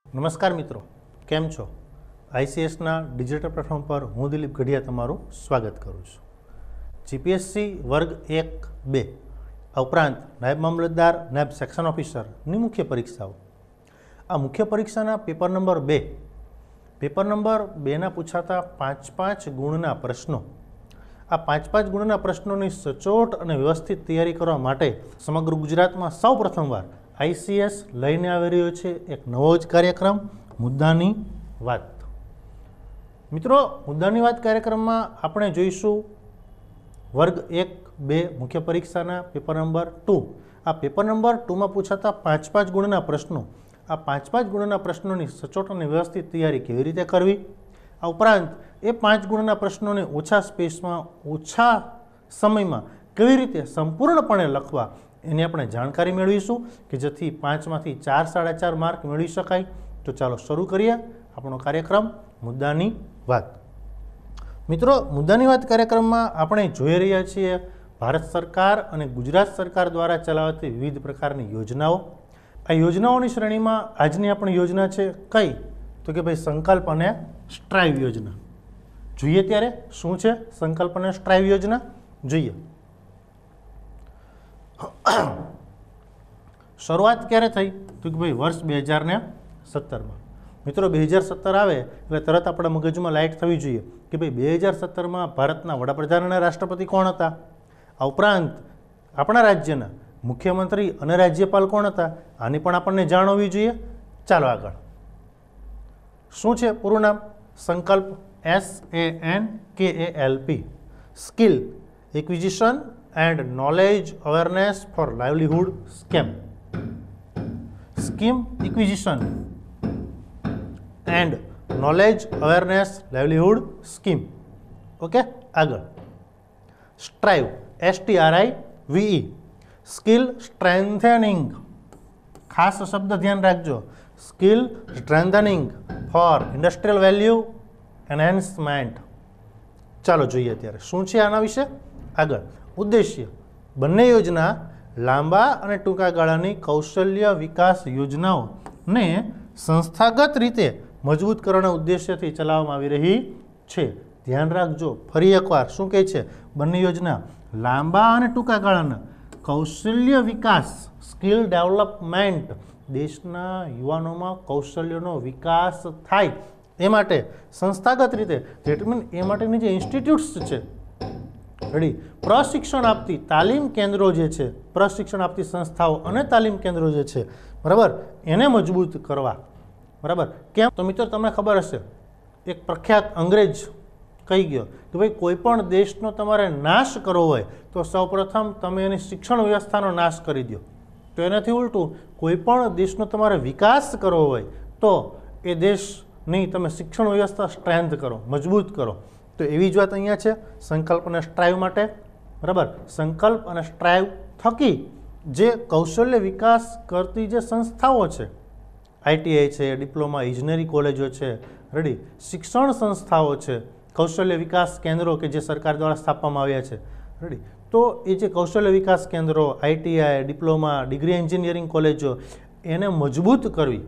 નમસ્કાર મિત્રો, કેમ છો? આઈસીએસના ડિજિટલ પ્લેટફોર્મ પર હું દિલીપ ગઢિયા તમારું સ્વાગત કરું છું. જીપીએસસી વર્ગ 1-2 આ ઉપરાંત નાયબ મામલતદાર, નાયબ સેક્શન ઓફિસરની મુખ્ય પરીક્ષાઓ. આ મુખ્ય પરીક્ષાના પેપર નંબર 2, પેપર નંબર 2ના પૂછાતા 5-5 ગુણના પ્રશ્નો. આ 5-5 ગુણના પ્રશ્નોની સચોટ અને વ્યવસ્થિત તૈયારી કરવા માટે સમગ્ર ગુજરાતમાં સૌ પ્રથમવાર ICS લઈને આવી રહ્યો છે એક નવો જ કાર્યક્રમ, મુદ્દાની વાત. મિત્રો, મુદ્દાની વાત કાર્યક્રમમાં આપણે જોઈશું વર્ગ 1-2 મુખ્ય પરીક્ષાના પેપર નંબર 2. આ પેપર નંબર 2માં પૂછાતા 5-5 ગુણના પ્રશ્નો. આ 5-5 ગુણના પ્રશ્નોની સચોટ અને વ્યવસ્થિત તૈયારી કેવી રીતે કરવી, આ ઉપરાંત એ 5 ગુણના પ્રશ્નોને ઓછા સ્પેસમાં, ઓછા સમયમાં કેવી રીતે સંપૂર્ણપણે લખવા, એની આપણે જાણકારી મેળવીશું કે જેથી 5માંથી 4-4.5 માર્ક મેળવી શકાય. તો ચાલો શરૂ કરીએ આપણો કાર્યક્રમ મુદ્દાની વાત. મિત્રો, મુદ્દાની વાત કાર્યક્રમમાં આપણે જોઈ રહ્યા છીએ ભારત સરકાર અને ગુજરાત સરકાર દ્વારા ચલાવાતી વિવિધ પ્રકારની યોજનાઓ. આ યોજનાઓની શ્રેણીમાં આજની આપણી યોજના છે કઈ? તો કે ભાઈ સંકલ્પ અને સ્ટ્રાઇવ યોજના. જોઈએ ત્યારે શું છે સંકલ્પ અને સ્ટ્રાઇવ યોજના, જોઈએ. શરૂઆત ક્યારે થઈ? તો કે ભાઈ વર્ષ 2017માં. મિત્રો, 2017 આવે એટલે તરત આપણા મગજમાં લાઇટ થવી જોઈએ કે ભાઈ 2017માં ભારતના વડાપ્રધાન અને રાષ્ટ્રપતિ કોણ હતા. આ ઉપરાંત આપણા રાજ્યના મુખ્યમંત્રી અને રાજ્યપાલ કોણ હતા, આની પણ આપણને જાણ હોવી જોઈએ. ચાલો આગળ. શું છે પૂરું નામ? સંકલ્પ, SANKALP, skill acquisition and knowledge awareness for livelihood scam. Scheme acquisition and knowledge awareness livelihood scheme. Okay, આગળ. Strive, STRIVE, skill strengthening. ખાસ શબ્દ ધ્યાન રાખજો, skill strengthening for industrial value enhancement. ચાલો જોઈએ અત્યારે શું છે આના વિશે. આગળ. ઉદ્દેશ્ય, બંને યોજના લાંબા અને ટૂંકા ગાળાની કૌશલ્ય વિકાસ યોજનાઓને સંસ્થાગત રીતે મજબૂત કરવાના ઉદ્દેશ્યથી ચલાવવામાં આવી રહી છે. ધ્યાન રાખજો, ફરી એકવાર શું કહે છે? બંને યોજના લાંબા અને ટૂંકા ગાળાના કૌશલ્ય વિકાસ, સ્કિલ ડેવલપમેન્ટ, દેશના યુવાનોમાં કૌશલ્યનો વિકાસ થાય એ માટે સંસ્થાગત રીતે, ધેટ મીન એ માટેની જે ઇન્સ્ટિટ્યૂટ્સ છે, રેડી, પ્રશિક્ષણ આપતી તાલીમ કેન્દ્રો જે છે, પ્રશિક્ષણ આપતી સંસ્થાઓ અને તાલીમ કેન્દ્રો જે છે, બરાબર, એને મજબૂત કરવા. બરાબર, કેમ? તો મિત્રો, તમને ખબર હશે એક પ્રખ્યાત અંગ્રેજ કહી ગયો કે ભાઈ કોઈ પણ દેશનો તમારે નાશ કરવો હોય તો સૌપ્રથમ તમે એની શિક્ષણ વ્યવસ્થાનો નાશ કરી દો. તો એનાથી ઉલટું, કોઈ પણ દેશનો તમારે વિકાસ કરવો હોય તો એ દેશની તમે શિક્ષણ વ્યવસ્થા સ્ટ્રેન્થ કરો, મજબૂત કરો. તો એવી જ વાત અહીંયા છે સંકલ્પ અને સ્ટ્રાઇવ માટે. બરાબર, સંકલ્પ અને સ્ટ્રાઇવ થકી જે કૌશલ્ય વિકાસ કરતી જે સંસ્થાઓ છે, ITI છે, ડિપ્લોમા ઇજનેરી કોલેજો છે, રેડી, શિક્ષણ સંસ્થાઓ છે, કૌશલ્ય વિકાસ કેન્દ્રો કે જે સરકાર દ્વારા સ્થાપવામાં આવ્યા છે, રેડી. તો એ જે કૌશલ્ય વિકાસ કેન્દ્રો, ITI, ડિપ્લોમા, ડિગ્રી એન્જિનિયરિંગ કોલેજો, એને મજબૂત કરવી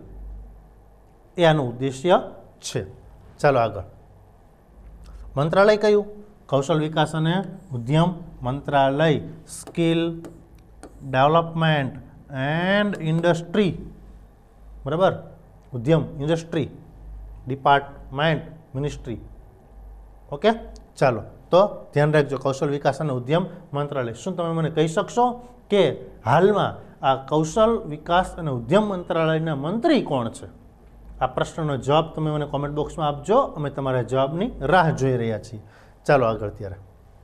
એ આનું ઉદ્દેશ્ય છે. ચાલો આગળ. મંત્રાલય કયું? કૌશલ વિકાસ અને ઉદ્યમ મંત્રાલય. સ્કિલ ડેવલપમેન્ટ એન્ડ ઇન્ડસ્ટ્રી, બરાબર, ઉદ્યમ ઇન્ડસ્ટ્રી ડિપાર્ટમેન્ટ, મિનિસ્ટ્રી. ઓકે, ચાલો. તો ધ્યાન રાખજો, કૌશલ વિકાસ અને ઉદ્યમ મંત્રાલય. શું તમે મને કહી શકશો કે હાલમાં આ કૌશલ વિકાસ અને ઉદ્યમ મંત્રાલયના મંત્રી કોણ છે? આ પ્રશ્નનો જવાબ તમે મને કોમેન્ટ બોક્સમાં આપજો, અમે તમારા જવાબની રાહ જોઈ રહ્યા છીએ. ચાલો આગળ. ત્યારે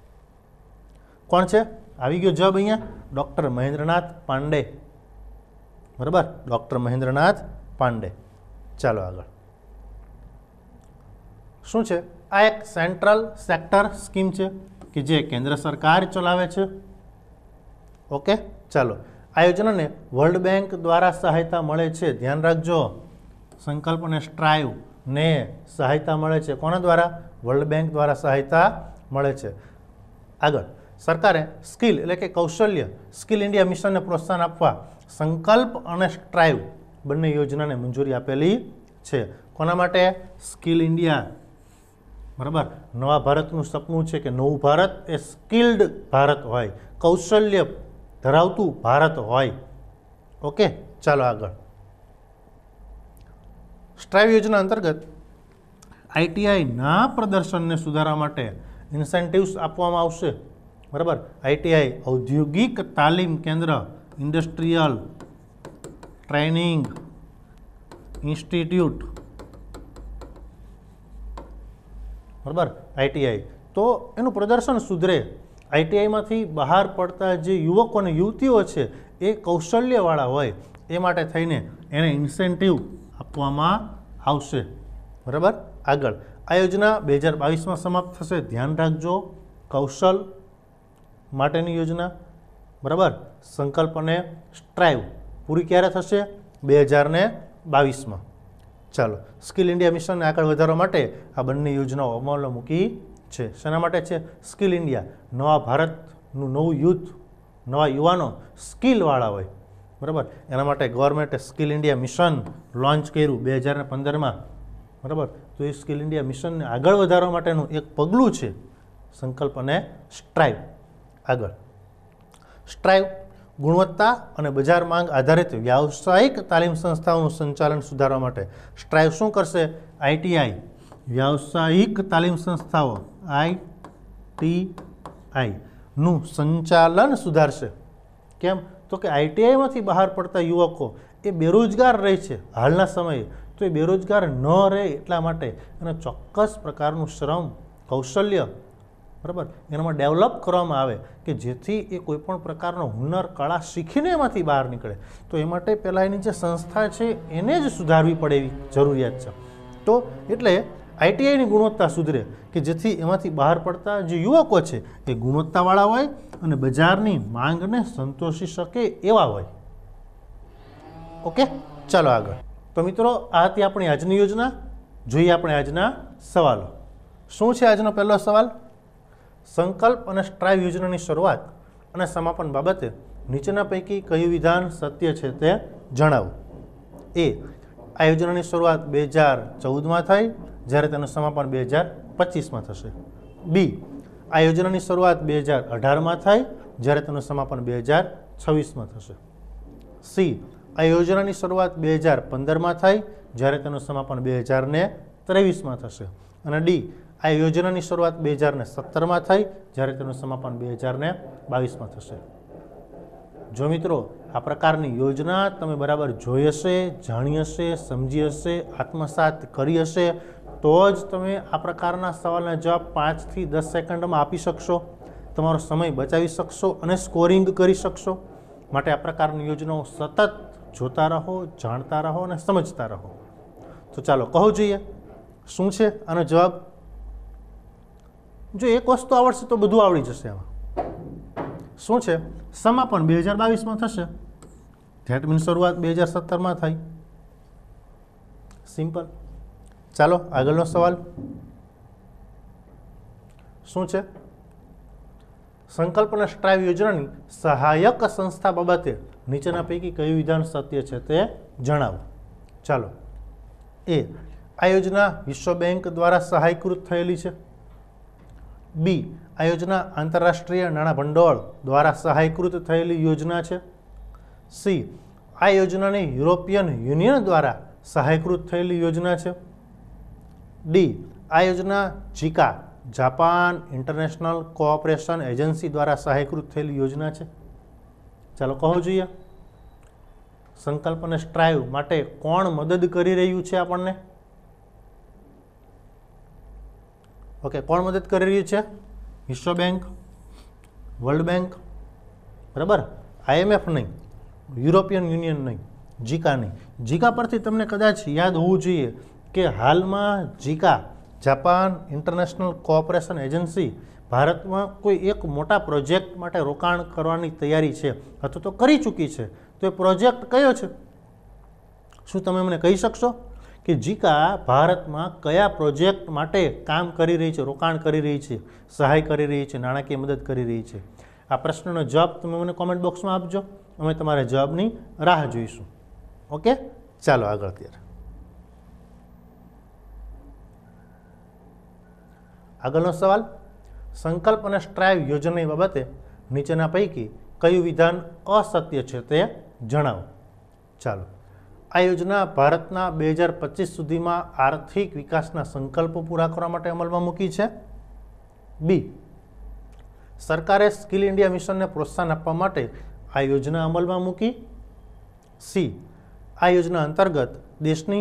કોણ છે? આવી ગયો જવાબ અહીંયા, ડૉક્ટર મહેન્દ્રનાથ પાંડે. બરાબર, ડૉક્ટર મહેન્દ્રનાથ પાંડે. ચાલો આગળ. શું છે? આ એક સેન્ટ્રલ સેક્ટર સ્કીમ છે કે જે કેન્દ્ર સરકાર ચલાવે છે. ઓકે, ચાલો. આ યોજનાને વર્લ્ડ બેંક દ્વારા સહાયતા મળે છે. ધ્યાન રાખજો, સંકલ્પ અને સ્ટ્રાઇવ ને સહાયતા મળે છે. કોના દ્વારા? વર્લ્ડ બેંક દ્વારા સહાયતા મળે છે. આગળ. સરકારે સ્કિલ એટલે કે કૌશલ્ય, સ્કિલ ઇન્ડિયા મિશનને પ્રોત્સાહન આપવા સંકલ્પ અને સ્ટ્રાઇવ બંને યોજનાને મંજૂરી આપેલી છે. કોના માટે? Skill India. બરાબર. નવા ભારતનું સપનું છે કે નવું ભારત એ સ્કિલ્ડ ભારત હોય, કૌશલ્ય ધરાવતું ભારત હોય. ઓકે, ચાલો આગળ. સ્ટ્રાઇવ યોજના અંતર્ગત આઈટીઆઈના પ્રદર્શનને સુધારવા માટે ઇન્સેન્ટિવ્સ આપવામાં આવશે. બરાબર. આઈટીઆઈ ઔદ્યોગિક તાલીમ કેન્દ્ર, ઇન્ડસ્ટ્રીયલ ટ્રેનિંગ ઇન્સ્ટિટ્યૂટ. બરાબર. આઈટીઆઈ તો એનું પ્રદર્શન સુધરે. આઈટીઆઈમાંથી બહાર પડતા જે યુવકો અને યુવતીઓ છે એ કૌશલ્યવાળા હોય એ માટે થઈને એને ઇન્સેન્ટિવ આપવામાં આવશે. બરાબર. આગળ આ યોજના 2022માં સમાપ્ત થશે. ધ્યાન રાખજો, કૌશલ માટેની યોજના. બરાબર. સંકલ્પ અને સ્ટ્રાઇવ પૂરી ક્યારે થશે? 2022માં. ચાલો, સ્કિલ ઇન્ડિયા મિશનને આગળ વધારવા માટે આ બંને યોજનાઓ અમલમાં મૂકી છે. શેના માટે છે? Skill India. નવા ભારતનું નવું યુથ, નવા યુવાનો સ્કિલવાળા હોય. બરાબર. એના માટે ગવર્મેન્ટે સ્કિલ ઇન્ડિયા મિશન લોન્ચ કર્યું 2015માં. બરાબર. તો એ સ્કિલ ઇન્ડિયા મિશનને આગળ વધારવા માટેનું એક પગલું છે સંકલ્પ અને સ્ટ્રાઇવ. આગળ સ્ટ્રાઇવ ગુણવત્તા અને બજાર માંગ આધારિત વ્યાવસાયિક તાલીમ સંસ્થાઓનું સંચાલન સુધારવા માટે. સ્ટ્રાઇવ શું કરશે? આઈટીઆઈ વ્યાવસાયિક તાલીમ સંસ્થાઓ આઈટીઆઈનું સંચાલન સુધારશે. કેમ? તો કે આઈટીઆઈમાંથી બહાર પડતા યુવકો એ બેરોજગાર રહે છે હાલના સમયે. તો એ બેરોજગાર ન રહે એટલા માટે એને ચોક્કસ પ્રકારનું શ્રમ, કૌશલ્ય, બરાબર, એનામાં ડેવલપ કરવામાં આવે કે જેથી એ કોઈપણ પ્રકારનો હુનર, કળા શીખીને એમાંથી બહાર નીકળે. તો એ માટે પહેલાં એની જે સંસ્થા છે એને જ સુધારવી પડે એવી જરૂરિયાત છે. તો એટલે આઈટીઆઈની ગુણવત્તા સુધરે કે જેથી એમાંથી બહાર પડતા જે યુવકો છે એ ગુણવત્તાવાળા હોય અને બજારની માંગને સંતોષી શકે એવા હોય. ઓકે, ચાલો આગળ. તો મિત્રો, આ હતી આપણી આજની યોજના. જોઈએ આપણે આજના સવાલો. શું છે આજનો પહેલો સવાલ? સંકલ્પ અને સ્ટ્રાઇવ યોજનાની શરૂઆત અને સમાપન બાબતે નીચેના પૈકી કયું વિધાન સત્ય છે તે જણાવો. એ. આ યોજનાની શરૂઆત 2014માં થઈ જ્યારે તેનું સમાપન 2025માં થશે. બી. આ યોજનાની શરૂઆત 2018માં થઈ જ્યારે તેનું સમાપન 2026માં થશે. સી. આ યોજનાની શરૂઆત 2015માં થઈ જ્યારે તેનું સમાપન 2023માં થશે. અને ડી. આ યોજનાની શરૂઆત 2017માં થઈ જ્યારે તેનું સમાપન 2022માં થશે. જો મિત્રો આ પ્રકારની યોજના તમે બરાબર જોઈ હશે, જાણી હશે, સમજી હશે, આત્મસાત કરી હશે તો જ તમે આ પ્રકારના સવાલના જવાબ 5 થી 10 સેકન્ડમાં આપી શકશો, તમારો સમય બચાવી શકશો અને સ્કોરિંગ કરી શકશો. માટે આ પ્રકારની યોજનાઓ સતત જોતા રહો, જાણતા રહો અને સમજતા રહો. તો ચાલો કહો જોઈએ શું છે આનો જવાબ. જો એક વસ્તુ આવડશે તો બધું આવડી જશે. આમાં શું છે? સમાપન 2022માં થશે. ધેટ મીન્સ શરૂઆત 2017માં થઈ. સિમ્પલ. ચાલો આગળનો સવાલ શું છે? સંકલ્પ અને સ્ટ્રાઇવ યોજનાની સહાયક સંસ્થા બાબતે નીચેના પૈકી કયું વિધાન સત્ય છે તે જણાવો. ચાલો. એ. આ યોજના વિશ્વ બેંક દ્વારા સહાયકૃત થયેલી છે. બી. આ યોજના આંતરરાષ્ટ્રીય નાણાં ભંડોળ દ્વારા સહાયકૃત થયેલી યોજના છે. સી. આ યોજનાને યુરોપિયન યુનિયન દ્વારા સહાયકૃત થયેલી યોજના છે. ડી. આ યોજના JICA, Japan International Cooperation Agency દ્વારા સહાયકૃત થયેલી યોજના છે. ચાલો કહો જોઈએ સંકલ્પ અને સ્ટ્રાઇવ માટે કોણ મદદ કરી રહ્યું છે આપણને? ઓકે, કોણ મદદ કરી રહ્યું છે? વિશ્વ બેંક, વર્લ્ડ બેંક, બરાબર, IMF નહીં, યુરોપિયન યુનિયન નહીં, જીકા નહીં. જીકા પરથી તમને કદાચ યાદ હોવું જોઈએ કે હાલમાં JICA, Japan International Cooperation Agency ભારતમાં કોઈ એક મોટા પ્રોજેક્ટ માટે રોકાણ કરવાની તૈયારી છે અથવા તો કરી ચૂકી છે. તો એ પ્રોજેક્ટ કયો છે? શું તમે મને કહી શકશો કે જીકા ભારતમાં કયા પ્રોજેક્ટ માટે કામ કરી રહી છે, રોકાણ કરી રહી છે, સહાય કરી રહી છે, નાણાકીય મદદ કરી રહી છે? આ પ્રશ્નનો જવાબ તમે મને કોમેન્ટ બોક્સમાં આપજો. અમે તમારા જવાબની રાહ જોઈશું. ઓકે, ચાલો આગળ. અત્યારે આગળનો સવાલ, સંકલ્પ અને સ્ટ્રાઇવ યોજનાની બાબતે નીચેના પૈકી કયું વિધાન અસત્ય છે તે જણાવો. ચાલો, આ યોજના ભારતના 2025 સુધીમાં આર્થિક વિકાસના સંકલ્પો પૂરા કરવા માટે અમલમાં મૂકી છે. બી, સરકારે સ્કિલ ઇન્ડિયા મિશનને પ્રોત્સાહન આપવા માટે આ યોજના અમલમાં મૂકી. સી, આ યોજના અંતર્ગત દેશની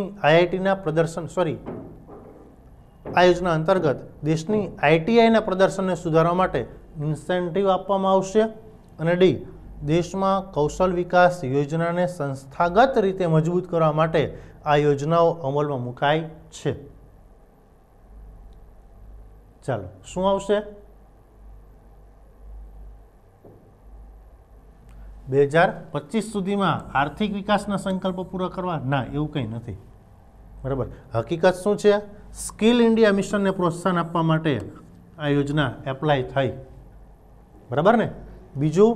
આઈટીઆઈના પ્રદર્શનને સુધારવા માટે ઇન્સેન્ટિવ આપવામાં આવશે. અને ડી, દેશમાં કૌશલ વિકાસ યોજનાને સંસ્થાગત રીતે મજબૂત કરવા માટે આ યોજનાઓ અમલમાં મુકાઈ છે. ચાલો, શું આવશે? 2025 સુધીમાં આર્થિક વિકાસના સંકલ્પો પૂરા કરવા? ના, એવું કંઈ નથી. બરાબર. હકીકત શું છે? સ્કિલ ઇન્ડિયા મિશનને પ્રોત્સાહન આપવા માટે આ યોજના એપ્લાય થઈ. બરાબર ને? બીજું,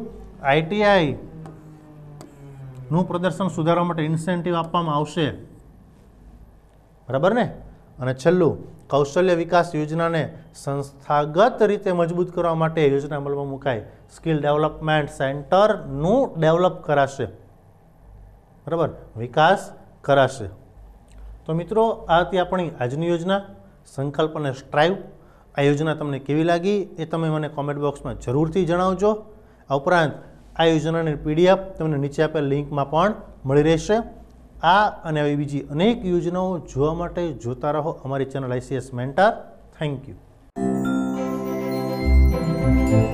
આઈટીઆઈનું પ્રદર્શન સુધારવા માટે ઇન્સેન્ટિવ આપવામાં આવશે. બરાબર ને? અને છેલ્લું, કૌશલ્ય વિકાસ યોજનાને સંસ્થાગત રીતે મજબૂત કરવા માટે યોજના અમલમાં મુકાય. સ્કિલ ડેવલપમેન્ટ સેન્ટરનું ડેવલપ કરાશે. બરાબર, વિકાસ કરાશે. તો મિત્રો, આ હતી આપણી આજની યોજના સંકલ્પ અને સ્ટ્રાઇવ. આ યોજના તમને કેવી લાગી એ તમે મને કોમેન્ટ બોક્સમાં જરૂરથી જણાવજો. આ ઉપરાંત આ યોજનાની પીડીએફ તમને નીચે આપેલ લિંકમાં પણ મળી રહેશે. આ અને આવી બીજી અનેક યોજનાઓ જોવા માટે જોતા રહો અમારી channel ICS mentor. Thank you.